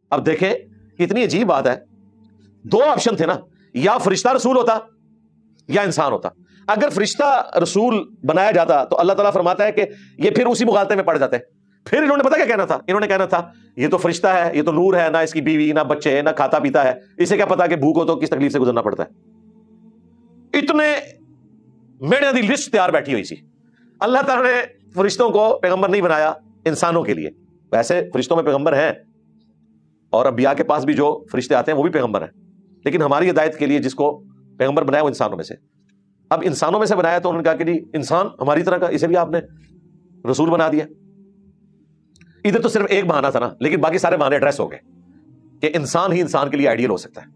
اب دیکھیں کتنی عجیب بات ہے، دو آپشن تھے نا، یا فرشتہ رسول ہوتا یا انسان ہوتا۔ اگر فرشتہ رسول بنایا جاتا تو اللہ تعالیٰ فرماتا ہے کہ یہ پھر اسی مغالطے میں پڑ جاتے۔ پھر انہوں نے پتا کیا کہنا تھا؟ انہوں نے کہنا تھا یہ تو فرشتہ ہے، یہ تو نور ہے، نہ اس کی بیوی نہ بچے نہ کھاتا پیتا ہے، اسے کیا پتا کہ بھوک ہو تو کس تکلیف سے گزرنا پڑتا ہے۔ اتنے میڑے دی لسٹ تیار بیٹھی ہوئی سی۔ اللہ تعالیٰ نے فرشتوں کو پیغمبر نہیں بنایا انسانوں کے لیے، ویسے فرشتوں میں پیغمبر ہیں اور انبیاء کے پاس بھی جو فرشتے آتے ہیں وہ بھی پیغمبر ہیں، لیکن ہماری ہدایت کے لیے جس کو پیغمبر بنایا وہ انسانوں میں سے۔ اب انسانوں میں سے بنایا تو انہوں نے کہا کہ جی انسان ہماری طرح کا، اسے بھی آپ نے رسول بنا دیا۔ ادھر تو صرف ایک بہانہ تھا نا، لیکن باقی سارے بہانے ایڈریس ہو گئے کہ انسان ہی انسان کے لیے آئیڈیل ہو سکتا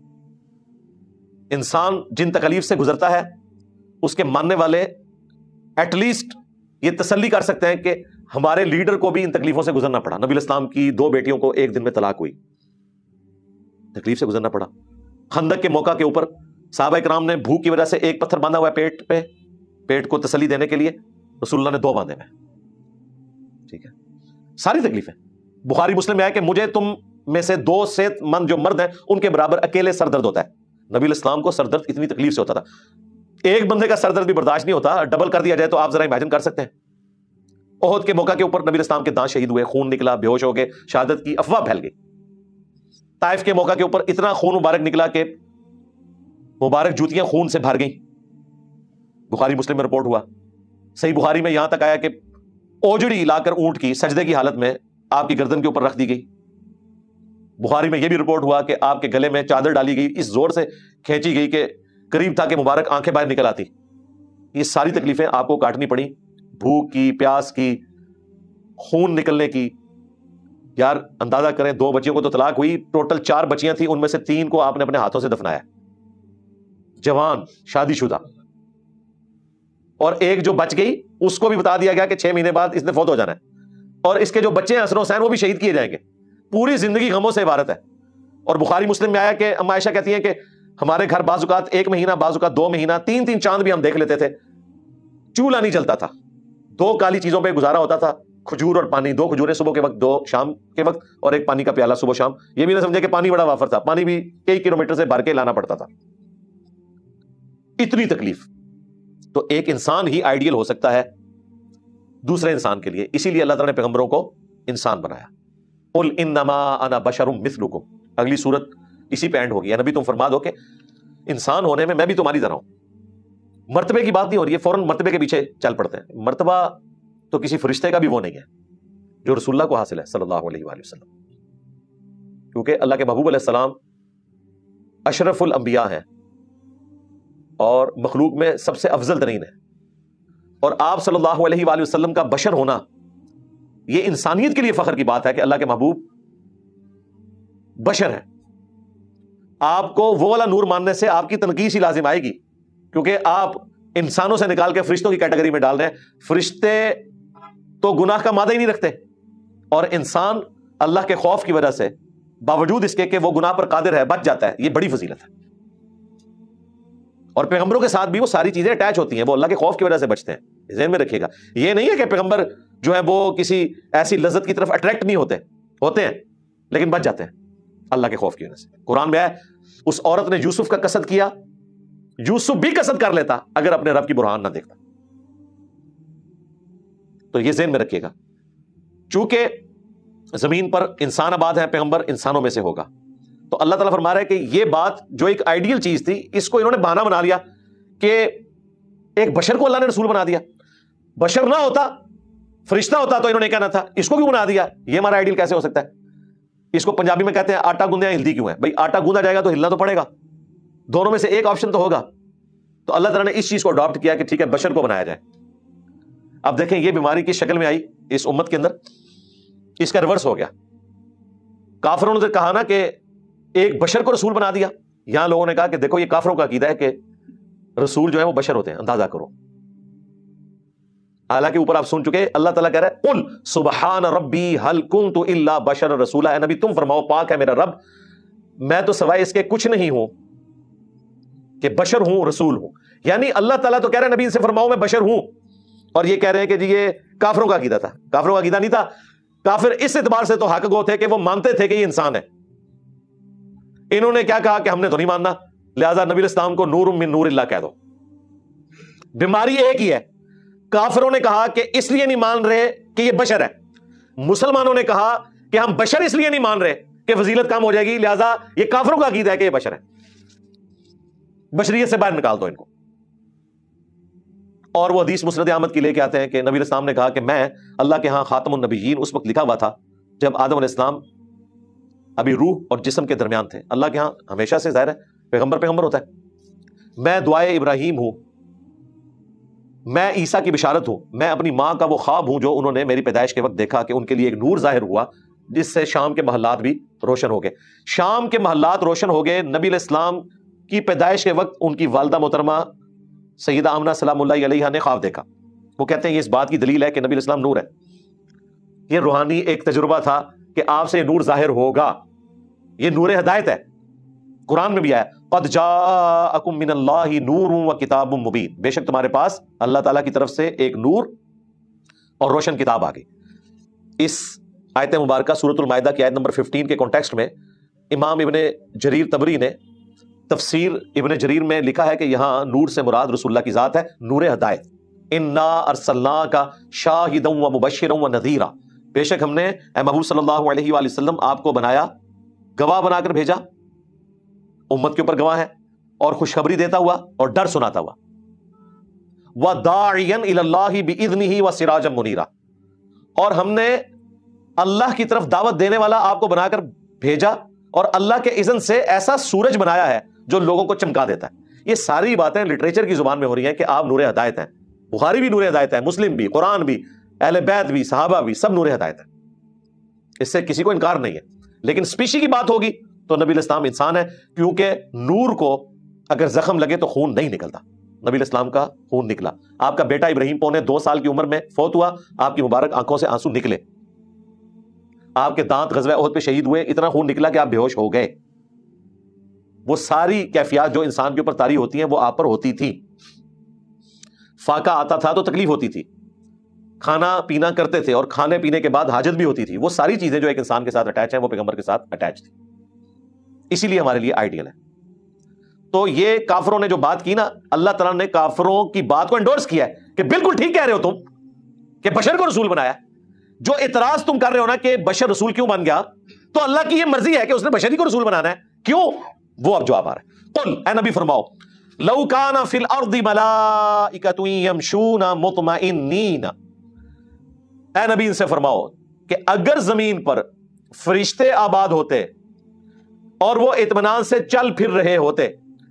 ہے۔ انسان جن تکلیف سے گزرتا ہے اس کے ماننے والے ایٹ لیسٹ یہ تسلی کر سکتے ہیں کہ ہمارے لیڈر کو بھی ان تکلیفوں سے گزرنا پڑا۔ نبی الاسلام کی 2 بیٹیوں کو ایک دن میں طلاق ہوئی، تکلیف سے گزرنا پڑا۔ خندق کے موقع کے اوپر صحابہ کرام نے بھوک کی وجہ سے ایک پتھر باندھا ہوا ہے پیٹ پہ، پیٹ کو تسلی دینے کے لیے رسول اللہ نے 2 باندھے ہوئے۔ ٹھیک ہے، ساری تکلیفیں۔ بخاری مسلم میں ہے کہ مجھے تم میں سے 2 صحت مند جو مرد ہیں ان کے برابر اکیلے سر درد ہوتا ہے۔ نبی الاسلام کو سر درد اتنی تکلیف سے ہوتا تھا، ایک بندے کا سر درد بھی برداشت نہیں ہوتا، ڈبل کر دیا جائے تو آپ ذرا امیجن کر سکتے ہیں۔ احد کے موقع کے اوپر نبی الاسلام کے دانت شہید ہوئے، خون نکلا، بے ہوش ہو گئے، شہادت کی افواہ پھیل گئی۔ طائف کے موقع کے اوپر اتنا خون مبارک نکلا کہ مبارک جوتیاں خون سے بھر گئیں، بخاری مسلم میں رپورٹ ہوا۔ صحیح بخاری میں یہاں تک آیا کہ اوجڑی لا کر اونٹ کی سجدے کی حالت میں آپ کی گردن کے اوپر رکھ دی گئی۔ بخاری میں یہ بھی رپورٹ ہوا کہ آپ کے گلے میں چادر ڈالی گئی، اس زور سے کھینچی گئی کہ قریب تھا کہ مبارک آنکھیں باہر نکل آتی۔ یہ ساری تکلیفیں آپ کو کاٹنی پڑی، بھوک کی، پیاس کی، خون نکلنے کی۔ یار اندازہ کریں 2 بچیوں کو تو طلاق ہوئی، ٹوٹل 4 بچیاں تھیں، ان میں سے 3 کو آپ نے اپنے ہاتھوں سے دفنایا، جوان شادی شدہ، اور ایک جو بچ گئی اس کو بھی بتا دیا گیا کہ 6 مہینے بعد اس نے فوت ہو جانا ہے، اور اس کے جو بچے ہیں حسن و حسین وہ بھی شہید کیے جائیں گے۔ پوری زندگی غموں سے عبارت ہے۔ اور بخاری مسلم میں آیا کہ اما عائشہ کہتی ہیں کہ ہمارے گھر بعض اوقات 1 مہینہ، بعض اوقات 2 مہینہ، 3 چاند بھی ہم دیکھ لیتے تھے، چولہا نہیں چلتا تھا، 2 کالی چیزوں پہ گزارا ہوتا تھا، کھجور اور پانی، 2 کھجوریں صبح کے وقت، 2 شام کے وقت، اور ایک پانی کا پیالہ صبح شام۔ یہ بھی نہ سمجھے کہ پانی بڑا وافر تھا، پانی بھی کئی کلومیٹر سے بھر کے لانا پڑتا تھا۔ اتنی تکلیف۔ تو ایک انسان ہی آئیڈیل ہو سکتا ہے دوسرے انسان کے لیے، اسی لیے اللہ تعالیٰ نے پیغمبروں کو انسان بنایا۔ قل انما انا بشر مثلکم، اگلی سورت اسی پہ اینڈ ہوگی۔ یا نبی تم فرما دو کہ انسان ہونے میں میں بھی تمہاری طرح ہوں۔ مرتبے کی بات نہیں ہو رہی ہے، فوراً مرتبے کے پیچھے چل پڑتے ہیں۔ مرتبہ تو کسی فرشتے کا بھی وہ نہیں ہے جو رسول اللہ کو حاصل ہے صلی اللہ علیہ وآلہ وسلم، کیونکہ اللہ کے محبوب علیہ السلام اشرف الانبیاء ہیں اور مخلوق میں سب سے افضل ترین ہے، اور آپ صلی اللہ علیہ وآلہ وسلم کا بشر ہونا یہ انسانیت کے لیے فخر کی بات ہے کہ اللہ کے محبوب بشر ہے۔ آپ کو وہ والا نور ماننے سے آپ کی تنقیص ہی لازم آئے گی، کیونکہ آپ انسانوں سے نکال کے فرشتوں کی کیٹیگری میں ڈال رہے ہیں۔ فرشتے تو گناہ کا مادہ ہی نہیں رکھتے، اور انسان اللہ کے خوف کی وجہ سے باوجود اس کے کہ وہ گناہ پر قادر ہے بچ جاتا ہے، یہ بڑی فضیلت ہے۔ اور پیغمبروں کے ساتھ بھی وہ ساری چیزیں اٹیچ ہوتی ہیں، وہ اللہ کے خوف کی وجہ سے بچتے ہیں، ذہن میں رکھیے گا۔ یہ نہیں ہے کہ پیغمبر جو ہے وہ کسی ایسی لذت کی طرف اٹریکٹ نہیں ہوتے ہیں، لیکن بچ جاتے ہیں اللہ کے خوف کی وجہ سے۔ قرآن میں ہے اس عورت نے یوسف کا قصد کیا، یوسف بھی قصد کر لیتا اگر اپنے رب کی برہان نہ دیکھتا۔ تو یہ ذہن میں رکھیے گا، چونکہ زمین پر انسان آباد ہے، پیغمبر انسانوں میں سے ہوگا۔ تو اللہ تعالیٰ فرما رہا ہے کہ یہ بات جو ایک آئیڈیل چیز تھی، اس کو انہوں نے بہانہ بنا لیا کہ ایک بشر کو اللہ نے رسول بنا دیا۔ بشر نہ ہوتا، فرشتہ ہوتا تو انہوں نے کہنا تھا اس کو کیوں بنا دیا، یہ ہمارا آئیڈیل کیسے ہو سکتا ہے۔ اس کو پنجابی میں کہتے ہیں آٹا گوندیا ہلدی کیوں ہے۔ بھائی آٹا گوندا جائے گا تو ہلنا تو پڑے گا، دونوں میں سے ایک آپشن تو ہوگا۔ تو اللہ تعالیٰ نے اس چیز کو اڈاپٹ کیا کہ ٹھیک ہے بشر کو بنایا جائے۔ اب دیکھیں یہ بیماری کس شکل میں آئی اس امت کے اندر، اس کا ریورس ہو گیا۔ کافروں نے کہا نا کہ ایک بشر کو رسول بنا دیا، یہاں لوگوں نے کہا کہ دیکھو یہ کافروں کا عقیدہ ہے کہ رسول جو ہے وہ بشر ہوتے ہیں، اندازہ کرو۔ حالانکہ اوپر آپ سن چکے اللہ تعالیٰ کہہ رہا ہے قل سبحان ربی هل كنت الا بشر رسولا، اے نبی تم فرماؤ پاک ہے میرا رب، میں تو سوائے اس کے کچھ نہیں ہوں کہ بشر ہوں، رسول ہوں۔ یعنی اللہ تعالیٰ تو کہہ رہے ہیں نبی ان سے فرماؤ میں بشر ہوں، اور یہ کہہ رہے ہیں کہ جی یہ کافروں کا عقیدہ تھا۔ کافروں کا عقیدہ نہیں تھا، کافر اس اعتبار سے تو حق گو تھے کہ وہ مانتے تھے کہ یہ انسان ہے، انہوں نے کیا کہا کہ ہم نے تو نہیں ماننا، لہذا نبی الاسلام کو نور من نور اللہ کہہ دو۔ بیماری ایک ہی ہے، کافروں نے کہا کہ اس لیے نہیں مان رہے کہ یہ بشر ہے، مسلمانوں نے کہا کہ ہم بشر اس لیے نہیں مان رہے کہ فضیلت کم ہو جائے گی، لہذا یہ کافروں کا عقیدہ ہے کہ یہ بشر ہے، بشریت سے باہر نکال دو ان کو۔ اور وہ حدیث مسند احمد کی لے کے آتے ہیں کہ نبی علیہ السلام نے کہا کہ میں اللہ کے ہاں خاتم النبیین اس وقت لکھا ہوا تھا جب آدم علیہ السلام ابھی روح اور جسم کے درمیان تھے۔ اللہ کے ہاں ہمیشہ سے ظاہر ہے پیغمبر ہوتا ہے۔ میں دعائے ابراہیم ہوں، میں عیسیٰ کی بشارت ہوں، میں اپنی ماں کا وہ خواب ہوں جو انہوں نے میری پیدائش کے وقت دیکھا کہ ان کے لیے ایک نور ظاہر ہوا جس سے شام کے محلات بھی روشن ہو گئے۔ شام کے محلات روشن ہو گئے، نبی علیہ السلام کی پیدائش کے وقت ان کی والدہ محترمہ سیدہ آمنہ سلام اللہ علیہا نے خواب دیکھا۔ وہ کہتے ہیں یہ اس بات کی دلیل ہے کہ نبی علیہ السلام نور ہے، یہ روحانی ایک تجربہ تھا کہ آپ سے یہ نور ظاہر ہوگا، یہ نور ہدایت ہے۔ قرآن میں بھی آیا قد جاءکم من اللہ نور و کتاب مبین، بے شک تمہارے پاس اللہ تعالیٰ کی طرف سے ایک نور اور روشن کتاب آ گئی۔ اس آیت مبارکہ سورۃ المائدہ کی آیت نمبر 15 کے کانٹیکسٹ میں امام ابن جریر طبری نے تفسیر ابن جریر میں لکھا ہے کہ یہاں نور سے مراد رسول اللہ کی ذات ہے، نور ہدایت۔ انا ارسلناک شاہدا و مبشرا و نذیرا، بے شک ہم نے اے محبوب صلی اللہ علیہ وآلہ وسلم آپ کو بنایا، گواہ بنا کر بھیجا، امت کے اوپر گواہ ہے، اور خوشخبری دیتا ہوا اور ڈر سناتا ہوا، وَدَاعِيًا إِلَى اللَّهِ بِإِذْنِهِ وَسِرَاجًا مُنِيرًا، اور ہم نے اللہ کی طرف دعوت دینے والا آپ کو بنا کر بھیجا اور اللہ کے اذن سے ایسا سورج بنایا ہے جو لوگوں کو چمکا دیتا ہے۔ یہ ساری باتیں لٹریچر کی زبان میں ہو رہی ہیں کہ آپ نور ہدایت ہیں، بخاری بھی نور ہدایت ہے، مسلم بھی، قرآن بھی، اہل بیت بھی، صحابہ بھی، سب نور ہدایت ہے، اس سے کسی کو انکار نہیں ہے۔ لیکن اسپیشی کی بات ہوگی تو نبی علیہ السلام انسان ہے، کیونکہ نور کو اگر زخم لگے تو خون نہیں نکلتا، نبی علیہ السلام کا خون نکلا۔ آپ کا بیٹا ابراہیم 2.25 سال کی عمر میں فوت ہوا، آپ کی مبارک آنکھوں سے آنسو نکلے، آپ کے دانت غزوہ احد پہ شہید ہوئے، اتنا خون نکلا کہ آپ بے ہوش ہو گئے۔ وہ ساری کیفیات جو انسان کے اوپر طاری ہوتی ہیں وہ آپ پر ہوتی تھی۔ فاقہ آتا تھا تو تکلیف ہوتی تھی، کھانا پینا کرتے تھے اور کھانے پینے کے بعد حاجت بھی ہوتی تھی، وہ ساری چیزیں جو ایک انسان کے ساتھ اٹیچ ہیں وہ پیغمبر کے ساتھ اٹیچ تھی، اسی لیے ہمارے لیے آئیڈیل ہے۔ تو یہ کافروں نے جو بات کی نا، اللہ تعالیٰ نے کافروں کی بات کو انڈورس کیا ہے کہ بالکل ٹھیک کہہ رہے ہو تم کہ بشر کو رسول بنایا۔ جو اعتراض تم کر رہے ہو نا کہ بشر رسول کیوں بن گیا، تو اللہ کی یہ مرضی ہے کہ اس نے بشری کو رسول بنانا ہے، کیوں؟ وہ اب جواب آ رہا ہے۔ قل، اے نبی فرماؤ، لو کان فی الارض ملائکۃ یمشون مطمئنین، اے نبی ان سے فرماؤ کہ اگر زمین پر فرشتے آباد ہوتے اور وہ اطمینان سے چل پھر رہے ہوتے،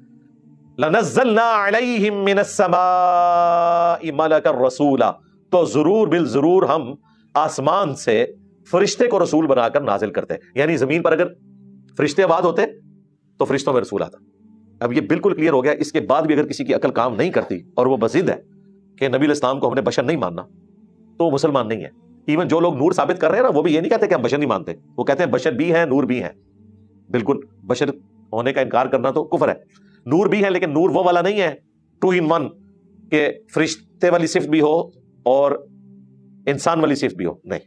لنزلنا علیہم من السماء ملکا رسولا، تو ضرور بالضرور ہم آسمان سے فرشتے کو رسول بنا کر نازل کرتے۔ یعنی زمین پر اگر فرشتے آباد ہوتے تو فرشتوں میں رسول آتا۔ اب یہ بالکل کلیئر ہو گیا، اس کے بعد بھی اگر کسی کی عقل کام نہیں کرتی اور وہ بضد ہے کہ نبی علیہ السلام کو ہم نے بشر نہیں ماننا، تو وہ مسلمان نہیں ہے۔ ایون جو لوگ نور ثابت کر رہے ہیں نا، وہ بھی یہ نہیں کہتے کہ ہم بشر نہیں مانتے، وہ کہتے ہیں بشر بھی ہیں نور بھی ہیں۔ بالکل بشر ہونے کا انکار کرنا تو کفر ہے، نور بھی ہے لیکن نور وہ والا نہیں ہے 2 in 1 کہ فرشتے والی صفت بھی ہو اور انسان والی صفت بھی ہو، نہیں۔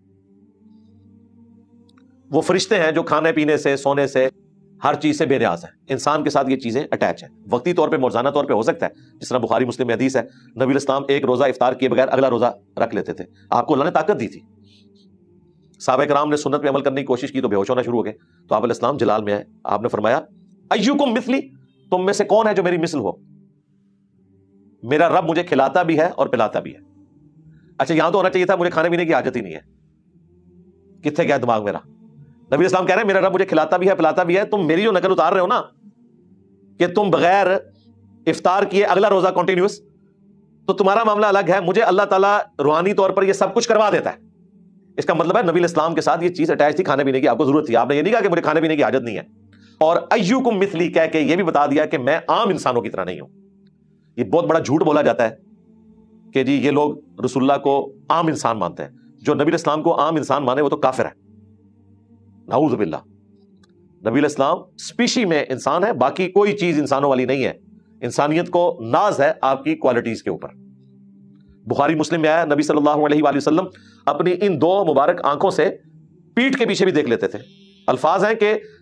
وہ فرشتے ہیں جو کھانے پینے سے، سونے سے، ہر چیز سے بے نیاز ہیں، انسان کے ساتھ یہ چیزیں اٹیچ ہیں، وقتی طور پہ، موزانہ طور پہ ہو سکتا ہے، جس طرح بخاری مسلم میں حدیث ہے، نبی علیہ السلام ایک روزہ افطار کیے بغیر اگلا روزہ رکھ لیتے تھے، آپ کو اللہ نے طاقت دی تھی۔ صحابہ کرام نے سنت پہ عمل کرنے کی کوشش کی تو بے ہوش ہونا شروع ہو گئے، تو آپ علیہ السلام جلال میں آئے، آپ نے فرمایا ایکم مثلی، تم میں سے کون ہے جو میری مثل ہو؟ میرا رب مجھے کھلاتا بھی ہے اور پلاتا بھی ہے۔ اچھا یہاں تو ہونا چاہیے تھا مجھے کھانے پینے کی حاجت ہی نہیں ہے، کتنے گیا دماغ میرا؟ نبی اسلام کہہ رہے ہیں میرا رب مجھے کھلاتا بھی ہے پلاتا بھی ہے، تم میری جو نقل اتار رہے ہو نا کہ تم بغیر افطار کیے اگلا روزہ کنٹینیوس، تو تمہارا معاملہ الگ ہے، مجھے اللہ تعالیٰ روحانی طور پر یہ سب کچھ کروا دیتا ہے۔ اس کا مطلب ہے نبی الاسلام کے ساتھ یہ چیز اٹیچ تھی، کھانے پینے کی آپ کو ضرورت تھی، آپ نے یہ نہیں کہا کہ مجھے کھانے پینے کی حاجت نہیں ہے۔ اور ایکم مثلی کہہ کے یہ بھی بتا دیا کہ میں عام انسانوں کی طرح نہیں ہوں۔ یہ بہت بڑا جھوٹ بولا جاتا ہے کہ جی یہ لوگ رسول اللہ کو عام انسان مانتے ہیں، جو نبی الاسلام کو عام انسان مانے وہ تو کافر ہے، نعوذ باللہ۔ نبی الاسلام اسپیشی میں انسان ہے، باقی کوئی چیز انسانوں والی نہیں ہے، انسانیت کو ناز ہے آپ کی کوالٹیز کے اوپر۔ بخاری مسلم میں آیا نبی صلی اللہ علیہ وآلہ وسلم اپنی ان 2 مبارک آنکھوں سے پیٹھ کے پیچھے بھی دیکھ لیتے تھے۔ الفاظ ہیں کہ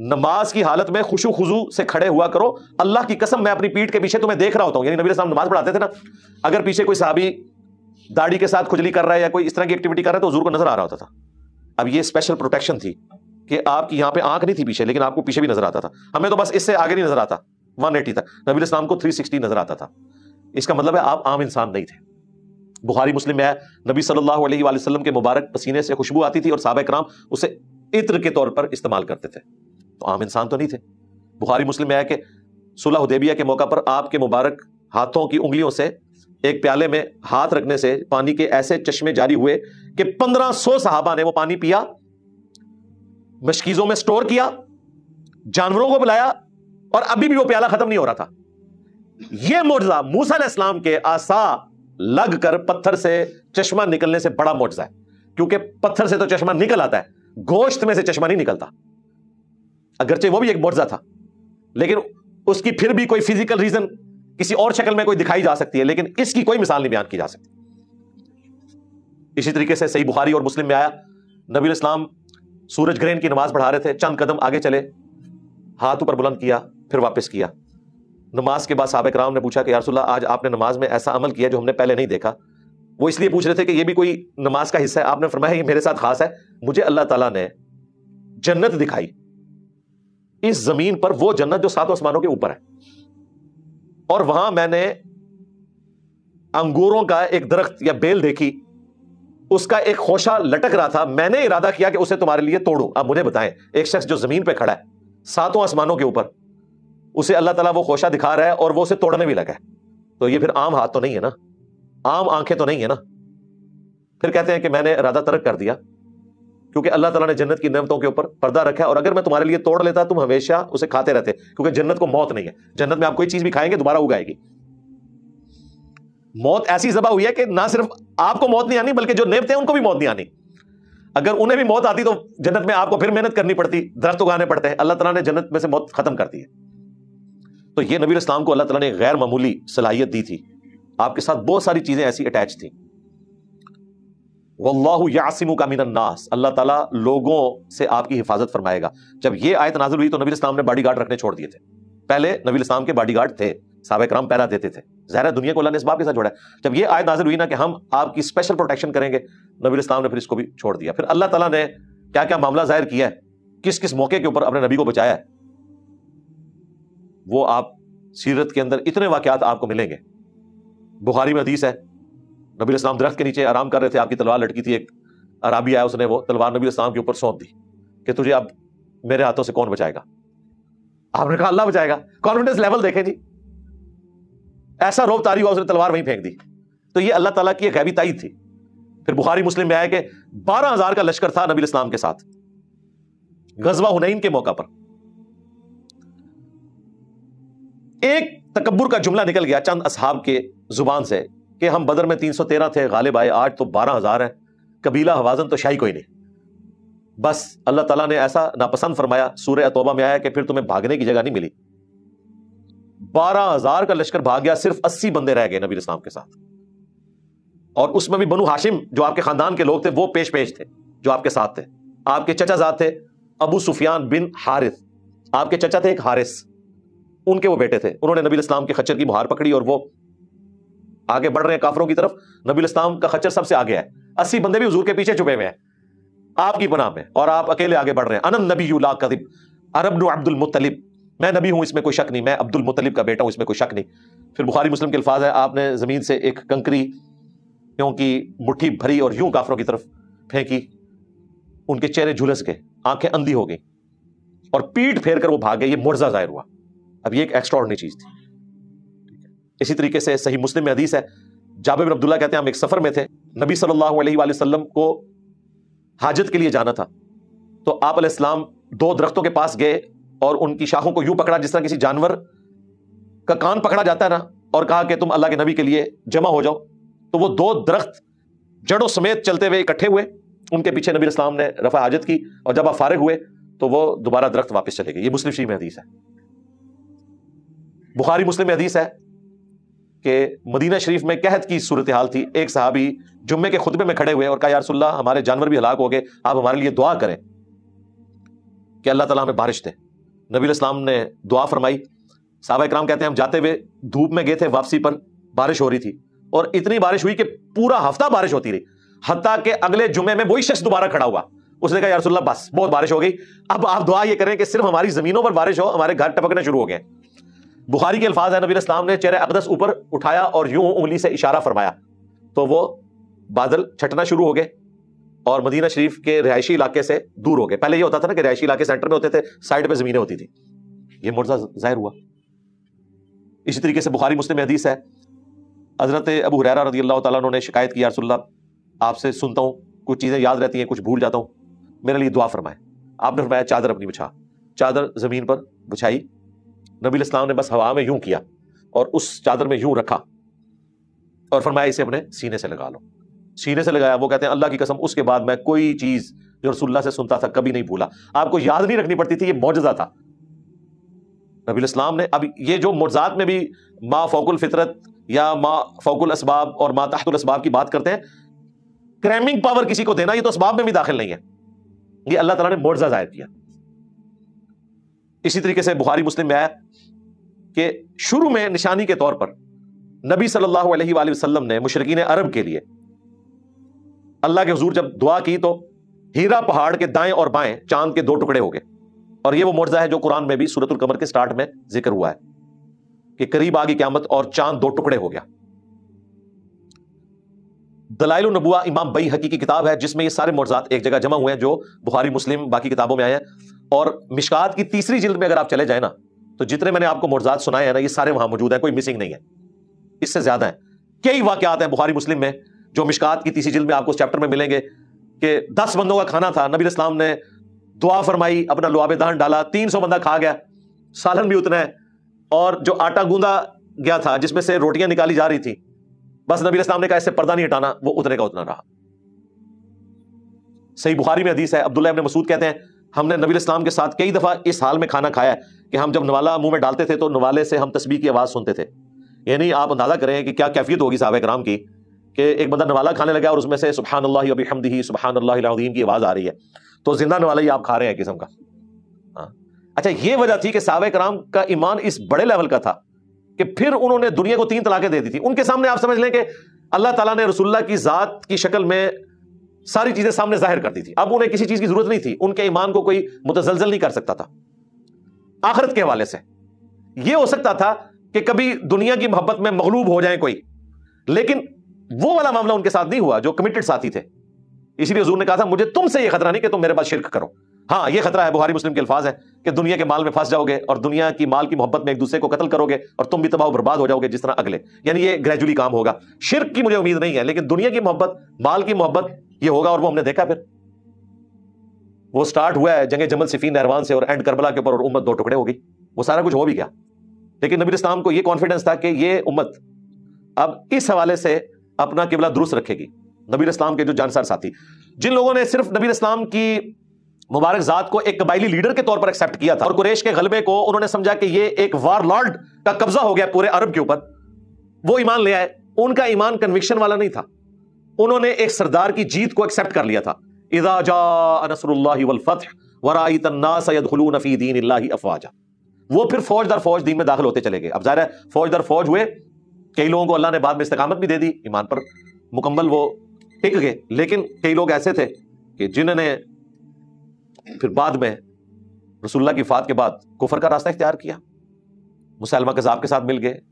نماز کی حالت میں خشوع خضوع سے کھڑے ہوا کرو، اللہ کی قسم میں اپنی پیٹھ کے پیچھے تمہیں دیکھ رہا ہوتا ہوں. یعنی نبی علیہ السلام نماز پڑھاتے تھے نا، اگر پیچھے کوئی صحابی داڑھی کے ساتھ کھجلی کر رہا ہے یا کوئی اس طرح کی ایکٹیویٹی کر رہا ہے تو حضور کو نظر آ رہا ہوتا تھا. اب یہ اسپیشل پروٹیکشن تھی کہ آپ کی یہاں پہ آنکھ نہیں تھی پیچھے، لیکن آپ کو پیچھے بھی نظر آتا تھا. ہمیں تو بس اس سے آگے نہیں نظر آتا 180 تک، نبی علیہ السلام کو 360 نظر آتا تھا. اس کا مطلب ہے آپ عام انسان نہیں تھے. بخاری مسلم میں ہے نبی صلی اللہ علیہ وآلہ وسلم کے مبارک پسینے سے خوشبو آتی تھی اور صحابہ کرام اسے عطر کے طور پر استعمال کرتے تھے. تو عام انسان تو نہیں تھے. بخاری مسلم میں ہے کہ صلح حدیبیہ کے موقع پر آپ کے مبارک ہاتھوں کی انگلیوں سے ایک پیالے میں ہاتھ رکھنے سے پانی کے ایسے چشمے جاری ہوئے کہ 1500 صحابہ نے وہ پانی پیا، مشکیزوں میں سٹور کیا، جانوروں کو بلایا، اور ابھی بھی وہ پیالہ ختم نہیں ہو رہا تھا. یہ معجزہ موسیٰ علیہ السلام کے عصا لگ کر پتھر سے چشمہ نکلنے سے بڑا معجزہ ہے، کیونکہ پتھر سے تو چشمہ نکل آتا ہے، گوشت میں سے چشمہ نہیں نکلتا. اگرچہ وہ بھی ایک معجزہ تھا، لیکن اس کی پھر بھی کوئی فزیکل ریزن کسی اور شکل میں کوئی دکھائی جا سکتی ہے، لیکن اس کی کوئی مثال نہیں بیان کی جا سکتی. اسی طریقے سے صحیح بخاری اور مسلم میں آیا نبی علیہ السلام سورج گرہن کی نماز پڑھا رہے تھے، چند قدم آگے چلے، ہاتھ اوپر بلند کیا، پھر واپس کیا. نماز کے بعد صحابہ کرام نے پوچھا کہ یا رسول اللہ آج آپ نے نماز میں ایسا عمل کیا جو ہم نے پہلے نہیں دیکھا. وہ اس لیے پوچھ رہے تھے کہ یہ بھی کوئی نماز کا حصہ ہے. آپ نے فرمایا یہ میرے ساتھ خاص ہے، مجھے اللہ تعالیٰ نے جنت دکھائی، اس زمین پر وہ جنت جو 7 آسمانوں کے اوپر ہے، اور وہاں میں نے انگوروں کا ایک درخت یا بیل دیکھی، اس کا ایک خوشہ لٹک رہا تھا، میں نے ارادہ کیا کہ اسے تمہارے لیے توڑوں. اب مجھے بتائیں، ایک شخص جو زمین پہ کھڑا ہے 7 آسمانوں کے اوپر، اسے اللہ تعالیٰ وہ خوشہ دکھا رہا ہے اور وہ اسے توڑنے بھی لگا ہے، تو یہ پھر عام ہاتھ تو نہیں ہے نا، عام آنکھیں تو نہیں ہے نا. پھر کہتے ہیں کہ میں نے ارادہ ترک کر دیا کیونکہ اللہ تعالیٰ نے جنت کی نعمتوں کے اوپر پردہ رکھا ہے، اور اگر میں تمہارے لیے توڑ لیتا تم ہمیشہ اسے کھاتے رہتے، کیونکہ جنت کو موت نہیں ہے. جنت میں آپ کوئی چیز بھی کھائیں گے دوبارہ اگائے گی. موت ایسی ذبح ہوئی ہے کہ نہ صرف آپ کو موت نہیں آنی بلکہ جو نعمتیں ان کو بھی موت نہیں آنی. اگر انہیں بھی موت آتی تو جنت میں آپ کو پھر محنت کرنی پڑتی، درخت اگانے پڑتے ہیں. اللہ تعالیٰ نے جنت میں سے موت ختم کر دی ہے. تو یہ نبی علیہ السلام کو اللہ تعالیٰ نے غیر معمولی صلاحیت دی تھی. آپ کے ساتھ بہت ساری چیزیں ایسی اٹیچ تھیں. واللہ یعصمک من الناس، اللہ تعالیٰ لوگوں سے آپ کی حفاظت فرمائے گا. جب یہ آیت نازل ہوئی تو نبی علیہ السلام نے باڈی گارڈ رکھنے چھوڑ دیے تھے. پہلے نبی علیہ السلام کے باڈی گارڈ تھے، صحابہ کرام پہرا دیتے تھے. ظاہر ہے دنیا کو اللہ نے اس باب کے ساتھ جوڑا ہے. جب یہ آیت نازل ہوئی نا کہ ہم آپ کی اسپیشل پروٹیکشن کریں گے، نبی علیہ السلام نے پھر اس کو بھی چھوڑ دیا. پھر اللہ تعالیٰ نے کیا کیا معاملہ ظاہر کیا ہے، کس کس موقع کے اوپر اپنے نبی کو بچایا ہے، وہ آپ سیرت کے اندر اتنے واقعات آپ کو ملیں گے. بخاری میں حدیث ہے نبی علیہ السلام درخت کے نیچے آرام کر رہے تھے، آپ کی تلوار لٹکی تھی، ایک عرابی آیا، اس نے وہ تلوار نبی علیہ السلام کے اوپر سونپ دی کہ تجھے اب میرے ہاتھوں سے کون بچائے گا. آپ نے کہا اللہ بچائے گا. کانفیڈنس لیول دیکھیں جی، ایسا روب طاری ہوا اس نے تلوار وہیں پھینک دی. تو یہ اللہ تعالیٰ کی ایک غیبی تائید تھی. پھر بخاری مسلم میں آیا کہ 12,000 کا لشکر تھا نبی علیہ السلام کے ساتھ غزوہ حنین کے موقع پر. ایک تکبر کا جملہ نکل گیا چند اصحاب کے زبان سے کہ ہم بدر میں 313 تھے، غالب آئے، آج تو 12,000 ہیں، قبیلہ حوازن تو شاہی کوئی نہیں. بس اللہ تعالیٰ نے ایسا ناپسند فرمایا. سورہ توبہ میں آیا کہ پھر تمہیں بھاگنے کی جگہ نہیں ملی. 12,000 کا لشکر بھاگ گیا، صرف 80 بندے رہ گئے نبی علیہ السلام کے ساتھ. اور اس میں بھی بنو ہاشم جو آپ کے خاندان کے لوگ تھے وہ پیش تھے، جو آپ کے ساتھ تھے. آپ کے چچا زاد تھے ابو سفیان بن حارث، آپ کے چچا تھے ایک حارث، ان کے وہ بیٹے تھے. انہوں نے نبی علیہ السلام کے خچر کی مہار پکڑی اور وہ آگے بڑھ رہے ہیں کافروں کی طرف. نبی علیہ السلام کا خچر سب سے آگے ہے، 80 بندے بھی حضور کے پیچھے چھپے ہوئے ہیں آپ کی پناہ میں، اور آپ اکیلے آگے بڑھ رہے ہیں. انا النبی لا کذب انا ابن عبد المطلب، میں نبی ہوں اس میں کوئی شک نہیں، میں عبد المطلب کا بیٹا ہوں اس میں کوئی شک نہیں. پھر بخاری مسلم کے الفاظ ہے آپ نے زمین سے ایک کنکری کی مٹھی بھری اور یوں کافروں کی طرف پھینکی، ان کے چہرے جھلس گئے، آنکھیں اندھی ہو گئیں اور پیٹ پھیر کر وہ بھاگ گئے. یہ معجزہ ظاہر ہوا. اب یہ ایک ایکسٹراورڈنری چیز تھی. اسی طریقے سے صحیح مسلم میں حدیث ہے، جابر بن عبداللہ کہتے ہیں ہم ایک سفر میں تھے، نبی صلی اللہ علیہ وآلہ وسلم کو حاجت کے لیے جانا تھا. تو آپ علیہ السلام 2 درختوں کے پاس گئے اور ان کی شاخوں کو یوں پکڑا جس طرح کسی جانور کا کان پکڑا جاتا ہے نا، اور کہا کہ تم اللہ کے نبی کے لیے جمع ہو جاؤ. تو وہ 2 درخت جڑوں سمیت چلتے ہوئے اکٹھے ہوئے، ان کے پیچھے نبی علیہ السلام نے رفع حاجت کی، اور جب آپ فارغ ہوئے تو وہ دوبارہ درخت واپس چلے گئے. یہ مسلم شریف میں حدیث ہے. بخاری مسلم میں حدیث ہے کہ مدینہ شریف میں قحط کی صورتحال تھی. ایک صحابی جمعے کے خطبے میں کھڑے ہوئے اور کہا یا رسول اللہ ہمارے جانور بھی ہلاک ہو گئے، آپ ہمارے لیے دعا کریں کہ اللہ تعالیٰ ہمیں بارش دے. نبی علیہ السلام نے دعا فرمائی. صحابہ کرام کہتے ہیں ہم جاتے ہوئے دھوپ میں گئے تھے, واپسی پر بارش ہو رہی تھی, اور اتنی بارش ہوئی کہ پورا ہفتہ بارش ہوتی رہی, حتیٰ کہ اگلے جمعے میں وہی شخص دوبارہ کھڑا ہوا. اس نے کہا یا رسول اللہ بس بہت بارش ہو گئی, اب آپ دعا یہ کریں کہ صرف ہماری زمینوں پر بارش ہو, ہمارے گھر ٹپکنے شروع ہو گئے. بخاری کے الفاظ ہے, نبی علیہ السلام نے چہرہ اقدس اوپر اٹھایا اور یوں انگلی سے اشارہ فرمایا تو وہ بادل چھٹنا شروع ہو گئے اور مدینہ شریف کے رہائشی علاقے سے دور ہو گئے. پہلے یہ ہوتا تھا نا کہ رہائشی علاقے سینٹر میں ہوتے تھے, سائڈ پہ زمینیں ہوتی تھی. یہ معجزہ ظاہر ہوا. اسی طریقے سے بخاری مسلم میں حدیث ہے, حضرت ابو ہریرہ رضی اللہ تعالیٰ عنہ نے شکایت کی, یا رسول اللہ آپ سے سنتا ہوں کچھ چیزیں یاد رہتی ہیں کچھ بھول جاتا ہوں, میرے لیے دعا فرمائے. آپ نے فرمایا چادر اپنی بچھا. چادر زمین پر بچھائی, نبی علیہ السلام نے بس ہوا میں یوں کیا اور اس چادر میں یوں رکھا اور فرمایا اسے اپنے سینے سے لگا لو. سینے سے لگایا. وہ کہتے ہیں اللہ کی قسم اس کے بعد میں کوئی چیز جو رسول اللہ سے سنتا تھا کبھی نہیں بھولا. آپ کو یاد نہیں رکھنی پڑتی تھی, یہ معجزہ تھا نبی علیہ السلام نے. اب یہ جو معجزات میں بھی ما فوق الفطرت یا ما فوق الاسباب اور ما تحت الاسباب کی بات کرتے ہیں, کریمنگ پاور کسی کو دینا یہ تو اسباب میں بھی داخل نہیں ہے, یہ اللہ تعالیٰ نے معجزہ ظاہر کیا. اسی طریقے سے بخاری مسلم میں آیا کہ شروع میں نشانی کے طور پر نبی صلی اللہ علیہ وآلہ وسلم نے مشرکین عرب کے لیے اللہ کے حضور جب دعا کی تو ہیرا پہاڑ کے دائیں اور بائیں چاند کے 2 ٹکڑے ہو گئے. اور یہ وہ معجزہ ہے جو قرآن میں بھی سورۃ القمر کے سٹارٹ میں ذکر ہوا ہے کہ قریب آ گئی قیامت اور چاند 2 ٹکڑے ہو گیا. دلائل النبوہ امام بیہقی کی کتاب ہے جس میں یہ سارے معجزات ایک جگہ جمع ہوئے ہیں جو بخاری مسلم باقی کتابوں میں آئے ہیں. اور مشکات کی 3ری جلد میں اگر آپ چلے جائیں نا تو جتنے میں نے آپ کو معجزات سنائے ہیں نا یہ سارے وہاں موجود ہیں, کوئی مسنگ نہیں ہے, اس سے زیادہ ہیں. کئی واقعات ہیں بخاری مسلم میں جو مشکات کی 3ری جلد میں آپ کو اس چیپٹر میں ملیں گے کہ 10 بندوں کا کھانا تھا, نبی علیہ السلام نے دعا فرمائی, اپنا لعاب دہن ڈالا, 300 بندہ کھا گیا, سالن بھی اتنا ہے, اور جو آٹا گوندا گیا تھا جس میں سے روٹیاں نکالی جا رہی تھی بس نبی علیہ السلام نے کہا اس سے پردہ نہیں ہٹانا, وہ اتنے کا اتنا رہا. صحیح بخاری میں حدیث ہے, عبداللہ ابن مسعود کہتے ہیں ہم نے نبی علیہ السلام کے ساتھ کئی دفعہ اس حال میں کھانا کھایا ہے کہ ہم جب نوالا منہ میں ڈالتے تھے تو نوالے سے ہم تسبیح کی آواز سنتے تھے. یعنی آپ اندازہ کریں کہ کیا کیفیت ہوگی صحابہ کرام کی کہ ایک بندہ نوالا کھانے لگا اور اس میں سے سبحان اللہ و بحمدہ سبحان اللہ العظیم کی آواز آ رہی ہے, تو زندہ نوالا ہی آپ کھا رہے ہیں قسم کا. اچھا یہ وجہ تھی کہ صحابہ کرام کا ایمان اس بڑے لیول کا تھا کہ پھر انہوں نے دنیا کو 3 طلاقیں دے دی تھی. ان کے سامنے آپ سمجھ لیں کہ اللہ تعالیٰ نے رسول اللہ کی ذات کی شکل میں ساری چیزیں سامنے ظاہر کر دی تھی. اب انہیں کسی چیز کی ضرورت نہیں تھی, ان کے ایمان کو کوئی متزلزل نہیں کر سکتا تھا. آخرت کے حوالے سے یہ ہو سکتا تھا کہ کبھی دنیا کی محبت میں مغلوب ہو جائیں کوئی, لیکن وہ والا معاملہ ان کے ساتھ نہیں ہوا جو کمیٹڈ ساتھی تھے. اسی لیے حضور نے کہا تھا مجھے تم سے یہ خطرہ نہیں کہ تم میرے پاس شرک کرو. ہاں یہ خطرہ ہے, بخاری مسلم کے الفاظ ہیں کہ دنیا کے مال میں پھنس جاؤ گے اور دنیا کی مال کی محبت میں ایک دوسرے کو قتل کرو گے اور تم بھی تباہ و برباد ہو جاؤ گے جس طرح اگلے. یعنی یہ گریجولی کام ہوگا. شرک کی مجھے امید نہیں ہے, لیکن دنیا کی محبت, مال کی محبت یہ ہوگا, اور وہ ہم نے دیکھا. پھر وہ سٹارٹ ہوا ہے جنگ جمل صفین نہروان سے اور اینڈ کربلا کے اوپر, اور امت 2 ٹکڑے ہو گئی. وہ سارا کچھ ہو بھی گیا, لیکن نبی اسلام کو یہ کانفیڈنس تھا کہ یہ امت اب اس حوالے سے اپنا قبلہ درست رکھے گی. نبی اسلام کے جو جانسار ساتھی, جن لوگوں نے صرف نبی اسلام کی مبارک ذات کو ایک قبائلی لیڈر کے طور پر ایکسپٹ کیا تھا اور قریش کے غلبے کو انہوں نے سمجھا کہ یہ ایک وار لارڈ کا قبضہ ہو گیا پورے عرب کے اوپر, وہ ایمان لے آئے. ان کا ایمان کنوکشن والا نہیں تھا, انہوں نے ایک سردار کی جیت کو ایکسپٹ کر لیا تھا. اذا جاء نصر اللہ والفتح ورأیت الناس يدخلون فی دین اللہ افواجا. وہ پھر فوج در فوج دین میں داخل ہوتے چلے گئے. اب ظاہر ہے فوج در فوج ہوئے, کئی لوگوں کو اللہ نے بعد میں استقامت بھی دے دی, ایمان پر مکمل وہ ٹک گئے, لیکن کئی لوگ ایسے تھے کہ جنہوں نے پھر بعد میں رسول اللہ کی وفات کے بعد کفر کا راستہ اختیار کیا, مسلمہ کذاب کے ساتھ مل گئے,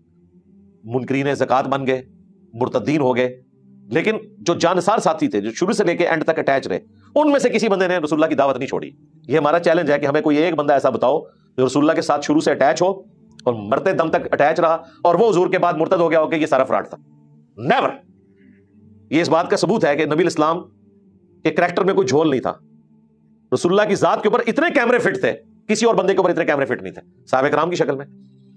منکرین زکوٰۃ بن گئے, مرتدین ہو گئے. لیکن جو جانسار ساتھی تھے جو شروع سے لے کے اینڈ تک اٹیچ رہے, ان میں سے کسی بندے نے رسول اللہ کی دعوت نہیں چھوڑی. یہ ہمارا چیلنج ہے کہ ہمیں کوئی ایک بندہ ایسا بتاؤ جو رسول اللہ کے ساتھ شروع سے اٹیچ ہو اور مرتے دم تک اٹیچ رہا, اور وہ حضور کے بعد مرتد ہو گیا ہو کہ یہ سارا فراڈ تھا. نیور. یہ اس بات کا ثبوت ہے کہ نبی الاسلام کے کریکٹر میں کوئی جھول نہیں تھا. رسول اللہ کی ذات کے اوپر اتنے کیمرے فٹ تھے, کسی اور بندے کے اوپر اتنے کیمرے فٹ نہیں تھے صحابہ کرام کی شکل میں.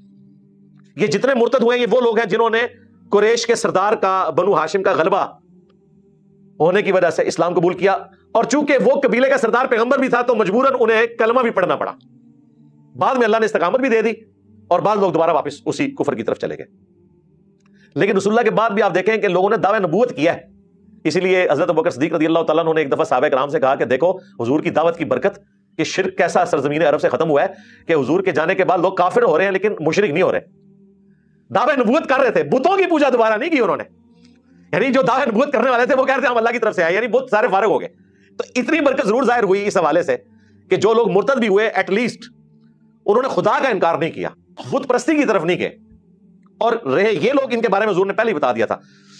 یہ جتنے مرتد ہوئے ہیں یہ وہ لوگ ہیں جنہوں نے قریش کے سردار کا, بنو ہاشم کا غلبہ ہونے کی وجہ سے اسلام قبول کیا, اور چونکہ وہ قبیلے کا سردار پیغمبر بھی تھا تو مجبوراً انہیں کلمہ بھی پڑھنا پڑا. بعد میں اللہ نے استقامت بھی دے دی اور بعض لوگ دوبارہ واپس اسی کفر کی طرف چلے گئے. لیکن رسول اللہ کے بعد بھی آپ دیکھیں کہ لوگوں نے دعوی نبوت کیا ہے. اسی لیے حضرت ابوبکر صدیق رضی اللہ تعالیٰ عنہ نے ایک دفعہ صحابہ کرام سے کہا کہ دیکھو حضور کی دعوت کی برکت کہ شرک کیسا سرزمین عرب سے ختم ہوا ہے کہ حضور کے جانے کے بعد لوگ کافر ہو رہے ہیں لیکن مشرک نہیں ہو رہے. دعوے نبوت کر رہے تھے, بتوں کی پوجا دوبارہ نہیں کی انہوں نے, یعنی جو دعوے نبوت کرنے والے تھے وہ کہہ رہے تھے ہم اللہ کی طرف سے آئے, یعنی بت سارے فارغ ہو گئے. تو اتنی برکت ضرور ظاہر ہوئی اس حوالے سے کہ جو لوگ مرتد بھی ہوئے ایٹ لیسٹ انہوں نے خدا کا انکار نہیں کیا, بت پرستی کی طرف نہیں گئے. اور رہے یہ لوگ, ان کے بارے میں حضور نے پہلے ہی بتا دیا تھا.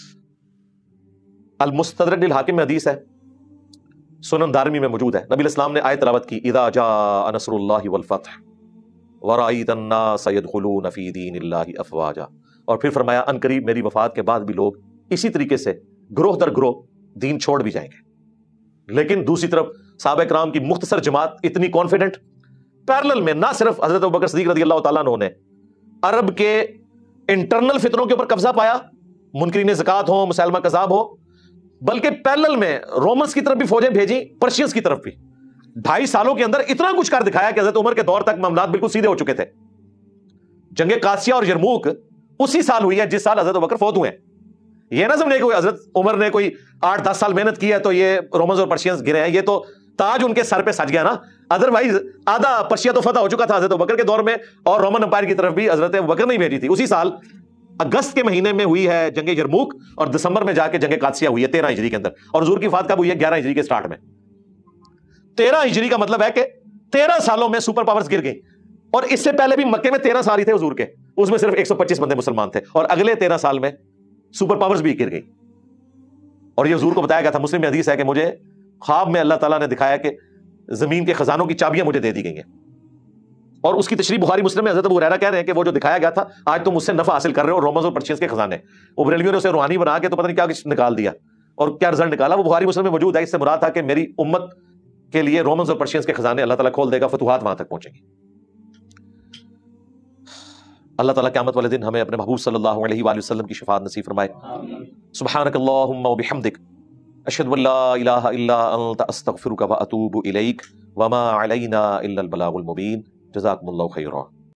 المستدرک للحاکم میں حدیث ہے, سنن دارمی میں موجود ہے, نبی الاسلام نے آیت تلاوت کی اذا جاء نصر اللہ والفتح ورأیت الناس يدخلون فی دین اللہ افواجا, اور پھر فرمایا ان قریب میری وفات کے بعد بھی لوگ اسی طریقے سے گروہ در گروہ دین چھوڑ بھی جائیں گے. لیکن دوسری طرف صحابہ کرام کی مختصر جماعت اتنی کانفیڈنٹ, پیرلل میں نہ صرف حضرت ابوبکر صدیق رضی اللہ تعالیٰ عنہ نے عرب کے انٹرنل فتنوں کے اوپر قبضہ پایا, منکرین زکوٰۃ ہو, مسلمہ کذاب ہو, بلکہ پیرلل میں رومنس کی طرف بھی فوجیں بھیجیں, پرشینز کی طرف بھی. 2.5 سالوں کے اندر اتنا کچھ کر دکھایا کہ حضرت عمر کے دور تک معاملات بالکل سیدھے ہو چکے تھے. جنگ قادسیہ اور یرموک اسی سال ہوئی ہے جس سال حضرت ابوبکر فوت ہوئے ہیں. یہ نہ سمجھے کہ حضرت عمر نے کوئی 8-10 سال محنت کی ہے تو یہ رومنز اور پرشینز گرے ہیں, یہ تو تاج ان کے سر پہ سج گیا نا. ادروائز آدھا پرشیا تو فتح ہو چکا تھا حضرت ابوبکر کے دور میں, اور رومن امپائر کی طرف بھی حضرت ابوبکر نہیں بھیجی تھی. اسی سال اگست کے مہینے میں ہوئی ہے جنگ یرموک, اور دسمبر میں جا کے جنگ قادسیہ ہوئی ہے 13 ہجری کے اندر, اور حضور کی وفات کب ہوئی ہے 11 ہجری کے سٹارٹ میں. 13 ہجری کا مطلب ہے کہ 13 سالوں میں سپر پاورز گر گئی, اور اس سے پہلے بھی مکے میں 13 سال ہی تھے حضور کے, اس میں صرف 125 بندے مسلمان تھے, اور اگلے 13 سال میں سپر پاورز بھی گر گئی. اور یہ حضور کو بتایا گیا تھا, مسلم میں حدیث ہے کہ مجھے خواب میں اللہ تعالیٰ نے دکھایا کہ زمین کے خزانوں کی چابیاں مجھے دے دی گئی ہیں, اور اس کی تشریح بخاری مسلم میں حضرت ابو ہریرہ کہہ رہے ہیں کہ وہ جو دکھایا گیا تھا آج تم اس سے نفع حاصل کر رہے ہو, رومنز اور پرشینز کے خزانے. وہ بریلویوں نے اسے روحانی بنا کے تو پتہ نہیں کیا کچھ نکال دیا, اور کیا رزلٹ نکالا وہ بخاری مسلم میں موجود ہے. اس سے مراد تھا کہ میری امت کے لیے رومنز اور پرشینز کے خزانے اللہ تعالیٰ کھول دے گا, فتوحات وہاں تک پہنچیں گی. اللہ تعالیٰ قیامت والے دن ہمیں اپنے محبوب صلی اللہ علیہ وآلہ وسلم کی شفاعت نصیب فرمائے. سبحانک اللہم وبحمدک اشہد ان لا الہ الا انت استغفرک واتوب الیک وما علینا الا البلاغ المبین. جزاکم اللہ خیرا.